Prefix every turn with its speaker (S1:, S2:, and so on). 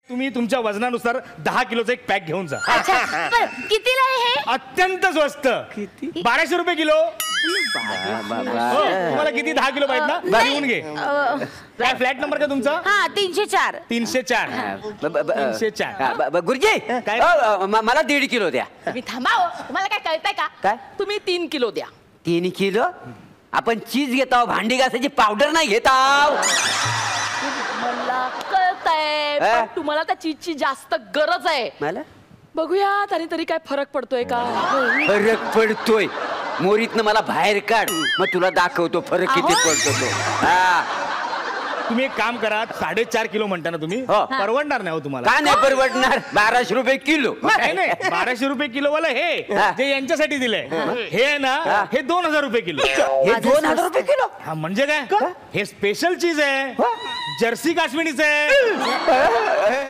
S1: तुम्ही तुमच्या वजनानुसार 10 किलोचा एक पॅक घेऊन जा.
S2: अच्छा बरं, कितीला आहे हे?
S1: अत्यंत स्वस्त.
S3: किती?
S1: 1200 रुपये किलो. हो, तुम्हाला किती 10 किलो पाहिजे ना? घेऊन घे. काय फ्लॅट नंबर का तुमचा?
S2: हा 304.
S1: 304. 304.
S3: गुरुजी
S1: काय?
S3: मला 1.5 किलो द्या.
S4: तुम्ही थांबा हो. तुम्हाला काय कळतंय का?
S3: काय?
S4: तुम्ही 3 किलो द्या.
S3: 3 किलो? आपण चीज घेताव, भांडी घासायची पावडर नाही घेताव.
S4: मला कळतंय पण तुम्हाला त्या चीजची जास्त गरज आहे.
S3: मला
S4: बघूया त्याने तरी काय फरक पडतोय का.
S3: फरक पडतोय. मोरीतनं मला बाहेर काढ, मग तुला दाखवतो फरक किती पडतो तो. हा
S1: तुम्ही एक काम करा, 4.5 किलो म्हणता ना तुम्ही,
S3: हो.
S1: परवडणार नाही हो तुम्हाला.
S3: का नाही परवडणार? 1200 रुपये किलो.
S1: नाही नाही, 1200 रुपये किलो वाला हे
S3: हा.
S1: जे यांच्यासाठी दिलंय हे आहे ना, हे 2000 रुपये किलो.
S3: हे 2000 रुपये किलो.
S1: हा म्हणजे काय, हे स्पेशल चीज आहे, जर्सी काश्मीरीचं आहे.